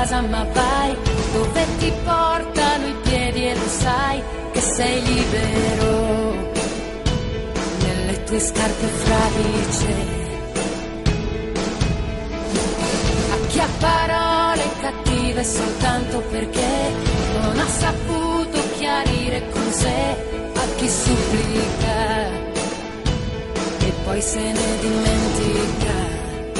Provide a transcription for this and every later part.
casa, ma vai dove ti portano i piedi e lo sai che sei libero nelle tue scarpe fradicie. A chi ha parole cattive soltanto perché non ha saputo chiarire con sé, a chi supplica e poi se ne dimentica.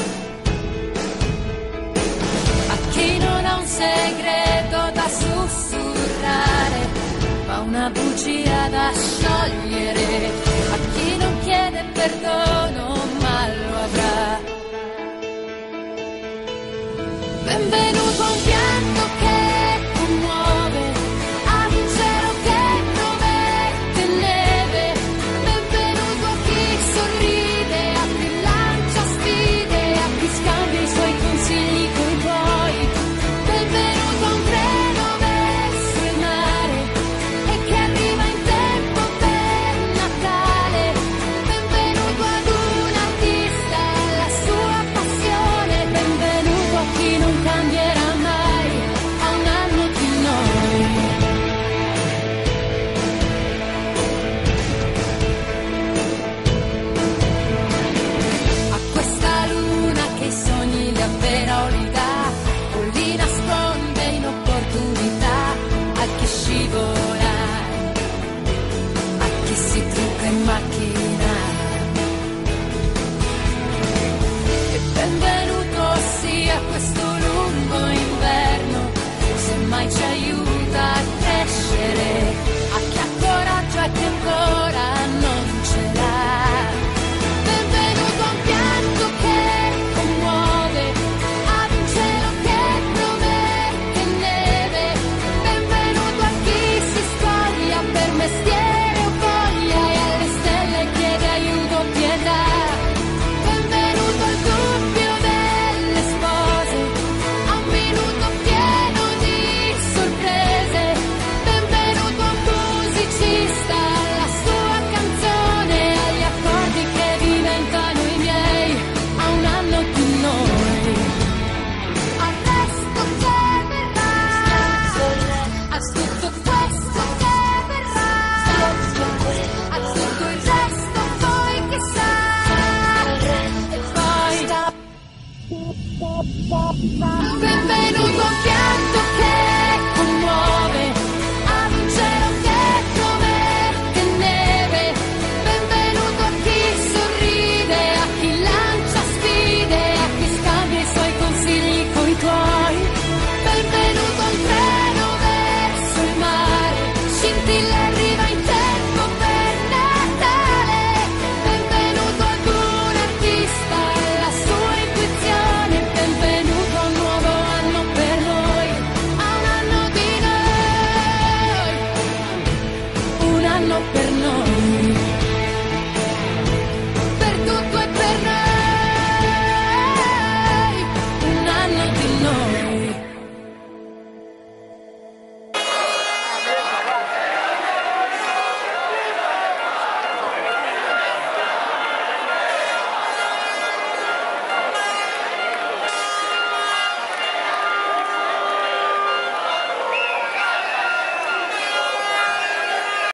Chi non ha un segreto da sussurrare, ma una bugia da sciogliere, a chi non chiede perdono ma lo avrà. Benvenuto a un pianto che commuove, ad un cielo che promette neve. Benvenuto a chi sorride, a chi lancia sfide, a chi scambia i suoi consigli coi tuoi. Benvenuto a un treno verso il mare e che arriva in tempo per Natale. Benvenuto ad un artista e alla sua passione. Benvenuto a chi non cambierà mai, a un anno di noi. A questa luna che i sogni davvero li dà, o li nasconde in opportunità, a chi scivola, a chi si trucca in macchina. E benvenuto sia questo lungo inverno, se mai ci aiuta a crescere, a chi ha coraggio e chi ancora non ce l'ha. Benvenuto a un pianto che commuove, ad un cielo che promette neve. Benvenuto a chi si spoglia per mestiere o voglia e alle stelle chiede aiuto, pietà. Benvenuto al dubbio delle spose, a un minuto pieno di sorprese. Benvenuto a un musicista, alla sua canzone, agli accordi che diventano i miei, a un anno di noi. Al resto che verrà, a tutto questo che verrà, a tutto il resto poi chissà. E poi